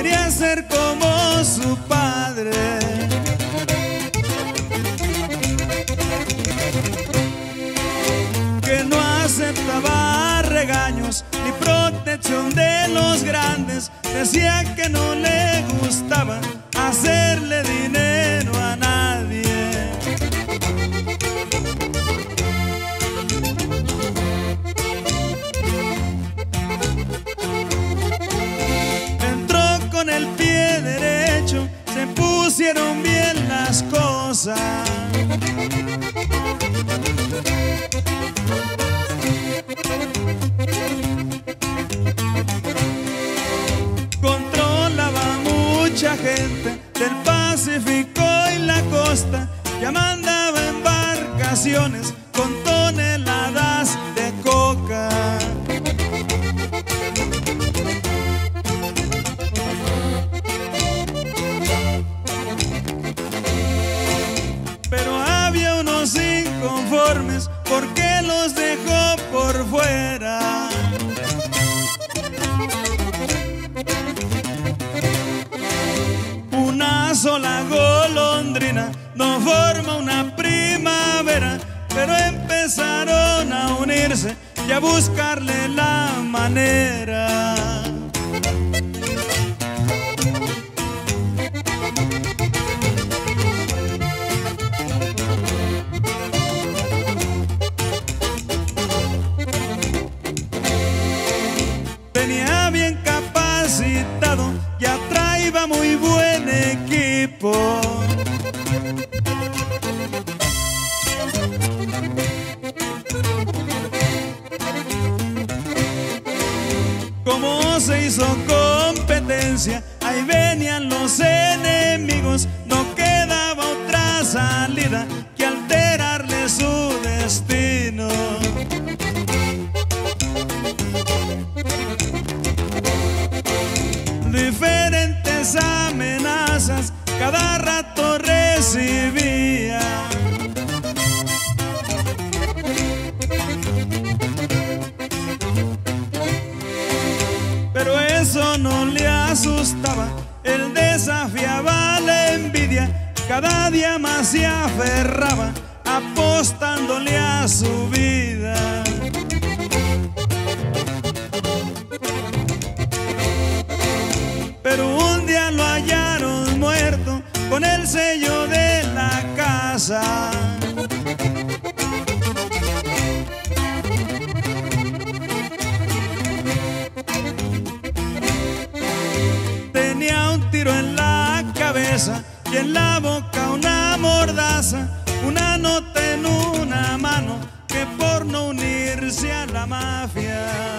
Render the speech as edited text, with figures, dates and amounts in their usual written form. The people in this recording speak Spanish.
quería ser como su padre. Que no aceptaba regaños ni protección de los grandes. Decía que no le gustaba hacerle dinero a nadie. Entró con el pie derecho, se pusieron bien las cosas. Controlaba mucha gente del Pacífico y la costa, ya mandaba embarcaciones con toneladas de coca. Pero había unos inconformes porque los dejó por fuera. Una sola golondrina no forma una primavera, pero empezaron a unirse y a buscarle la manera. Venía bien capacitado, ya traía muy buen equipo. Como se hizo competencia, ahí venían los enemigos. No quedaba otra salida que alterarle su destino. Diferentes amenazas cada rato recibía. Pero eso no le asustaba, él desafiaba la envidia. Cada día más se aferraba, apostándole a su vida. Pero un día lo hallaron muerto con el sello de la casa. Tenía un tiro en la cabeza y en la boca una mordaza, una nota en una mano que por no unirse a la mafia